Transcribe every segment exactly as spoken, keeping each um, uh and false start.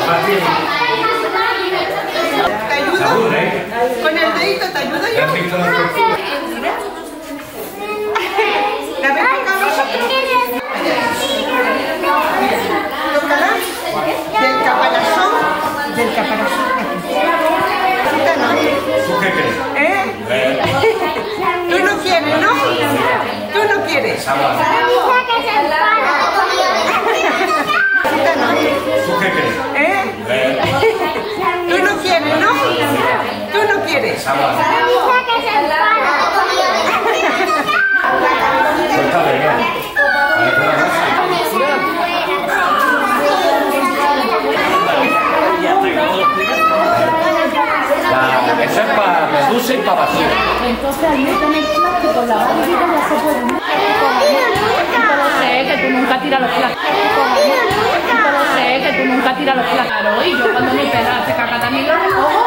¿Te ayudo? ¿Con el dedito te ayudo yo? ¿La ven acá vosotros? Tócala. Del caparazón. Del caparazón. ¿Tú qué crees? ¿Eh? Tú no quieres, ¿no? Tú no quieres. ¿Tú qué crees? ¿Eh? Tú no quieres, ¿no? Tú no quieres. Suéltale, ¿no? Eso es para reducir y para vacío. Entonces ahí está en el plástico, la bandita ya se puede. Yo lo sé, que tú nunca tiras los plásticos. Yo lo sé, que tú nunca tiras los plásticos. Y yo cuando mi perra se caga también lo recojo.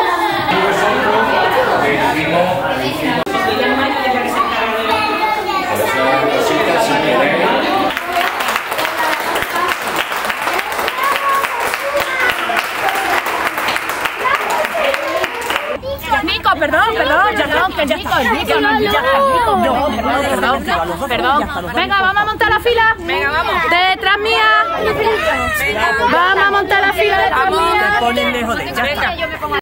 Nico, perdón, perdón, perdón, que Nico, Nico, no, ya está, Nico, no, perdón, perdón, perdón. Venga, vamos a montar la fila. Venga, vamos. Detrás mía. Vamos a montar la fila detrás mía.